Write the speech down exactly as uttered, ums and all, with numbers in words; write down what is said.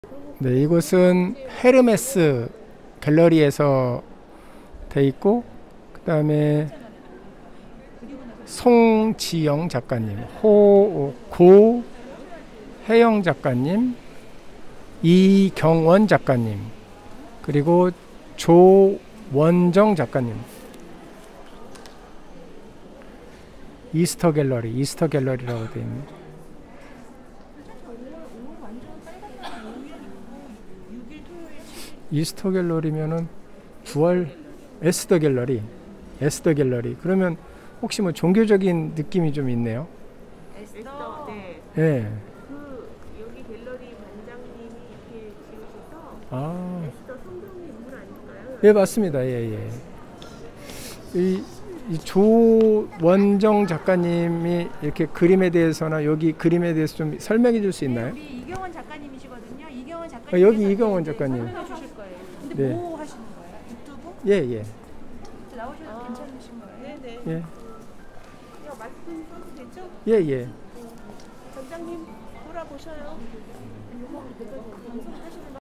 네, 이곳은 헤르메스 갤러리에서 돼 있고, 그 다음에 송지영 작가님, 호, 고혜영 작가님, 이경원 작가님, 그리고 조원정 작가님. 이스터 갤러리, 이스터 갤러리라고 되어 있습니다. 이스터 갤러리면은 부활 에스더 갤러리, 에스더 갤러리. 그러면 혹시 뭐 종교적인 느낌이 좀 있네요. 에스더, 네. 예. 그 여기 갤러리 관장님이 이렇게 지으셔서 아, 에스더 성경 인물 아닐까요? 예, 맞습니다. 예, 예. 이, 이 조원정 작가님이 이렇게 그림에 대해서나 여기 그림에 대해서 좀 설명해 줄 수 있나요? 우리 이경원 작가님이시거든요. 이경원 아, 작가님 여기 이경원 작가님. 설명해 주실 거예요. 근데 네. 뭐 하시는 거예요? 유튜브? 예, 예. 나오셔도 아. 괜찮으신 거예요? 네네. 예. 이거 말씀 써도 되죠? 예, 예. 관장님 돌아보셔요.